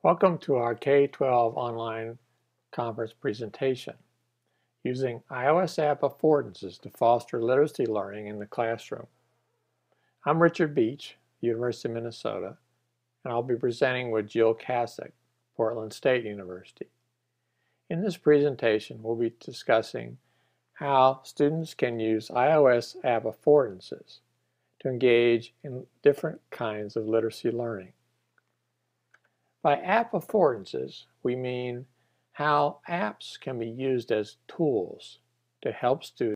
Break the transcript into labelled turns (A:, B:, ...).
A: Welcome to our K-12 online conference presentation using iOS app Affordances to foster literacy learning in the classroom. I'm Richard Beach, University of Minnesota, and I'll be presenting with Jill Castek, Portland State University. In this presentation, we'll be discussing how students can use iOS app Affordances to engage in different kinds of literacy learning. By app affordances, we mean how apps can be used as tools to help students